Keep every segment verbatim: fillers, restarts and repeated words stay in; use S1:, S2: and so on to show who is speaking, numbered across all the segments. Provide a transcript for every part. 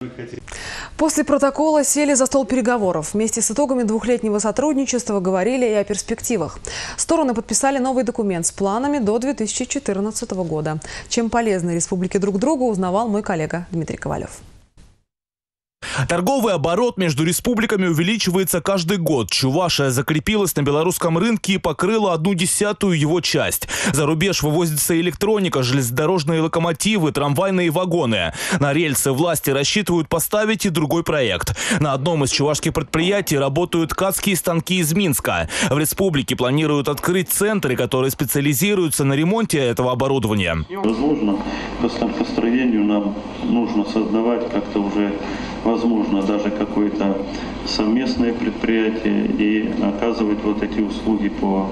S1: После протокола сели за стол переговоров. Вместе с итогами двухлетнего сотрудничества говорили и о перспективах. Стороны подписали новый документ с планами до две тысячи четырнадцатого года. Чем полезны республики друг другу, узнавал мой коллега Дмитрий Ковалев.
S2: Торговый оборот между республиками увеличивается каждый год. Чувашия закрепилась на белорусском рынке и покрыла одну десятую его часть. За рубеж вывозится электроника, железнодорожные локомотивы, трамвайные вагоны. На рельсы власти рассчитывают поставить и другой проект. На одном из чувашских предприятий работают ткацкие станки из Минска. В республике планируют открыть центры, которые специализируются на ремонте этого оборудования.
S3: Возможно, по станкостроению нам нужно создавать как-то уже, возможно, даже какое-то совместное предприятие и оказывать вот эти услуги по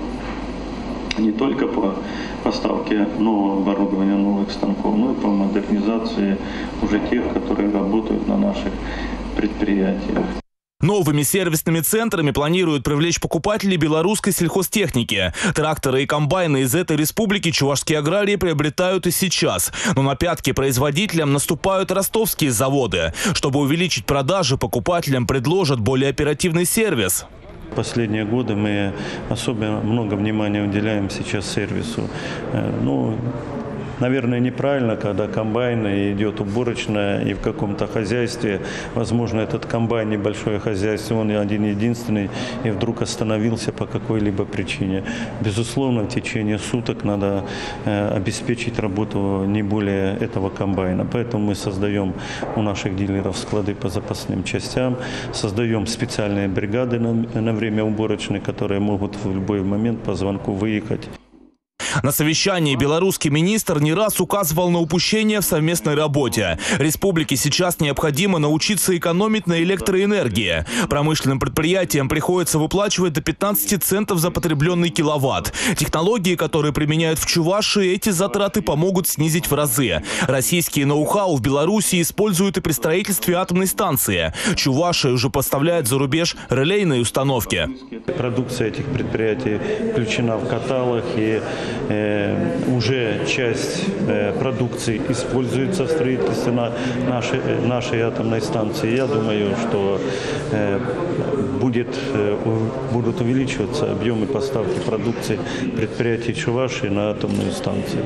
S3: не только по поставке нового оборудования, новых станков, но и по модернизации уже тех, которые работают на наших предприятиях.
S2: Новыми сервисными центрами планируют привлечь покупателей белорусской сельхозтехники. Тракторы и комбайны из этой республики чувашские аграрии приобретают и сейчас. Но на пятки производителям наступают ростовские заводы. Чтобы увеличить продажи, покупателям предложат более оперативный сервис.
S4: Последние годы мы особенно много внимания уделяем сейчас сервису. Ну, наверное, неправильно, когда комбайн идет уборочная и в каком-то хозяйстве, возможно, этот комбайн, небольшое хозяйство, он один-единственный, и вдруг остановился по какой-либо причине. Безусловно, в течение суток надо э, обеспечить работу не более этого комбайна. Поэтому мы создаем у наших дилеров склады по запасным частям, создаем специальные бригады на, на время уборочной, которые могут в любой момент по звонку выехать.
S2: На совещании белорусский министр не раз указывал на упущения в совместной работе. Республике сейчас необходимо научиться экономить на электроэнергии. Промышленным предприятиям приходится выплачивать до пятнадцати центов за потребленный киловатт. Технологии, которые применяют в Чувашии, эти затраты помогут снизить в разы. Российские ноу-хау в Беларуси используют и при строительстве атомной станции. Чувашия уже поставляет за рубеж релейные установки.
S4: Продукция этих предприятий включена в каталог, и э, уже часть э, продукции используется в строительстве на нашей, нашей атомной станции. Я думаю, что э, будет, э, будут увеличиваться объемы поставки продукции предприятий Чувашии на атомную станцию.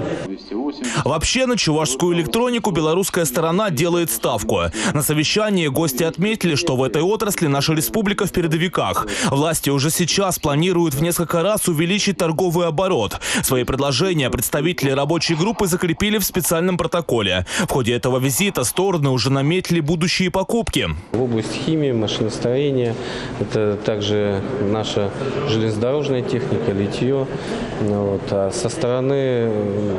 S2: Вообще на чувашскую электронику белорусская сторона делает ставку. На совещании гости отметили, что в этой отрасли наша республика в передовиках. Власти уже сейчас планируют в несколько раз увеличить торговый оборот. Свои предложения представители рабочей группы закрепили в специальном протоколе. В ходе этого визита стороны уже наметили будущие покупки.
S5: В области химии, машиностроения, это также наша железнодорожная техника, литье. Вот. А со стороны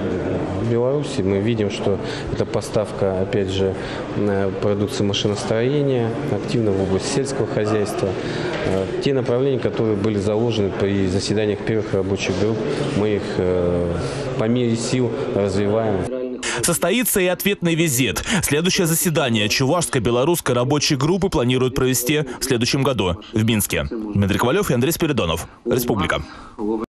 S5: Беларуси мы видим, что это поставка, опять же, продукции машиностроения, активно в области сельского хозяйства. Те направления, которые были заложены при заседаниях первых рабочих групп, мы их по мере сил развиваем.
S2: Состоится и ответный визит. Следующее заседание чувашско-белорусской рабочей группы планируют провести в следующем году в Минске. Дмитрий Ковалев и Андрей Спиридонов. Республика.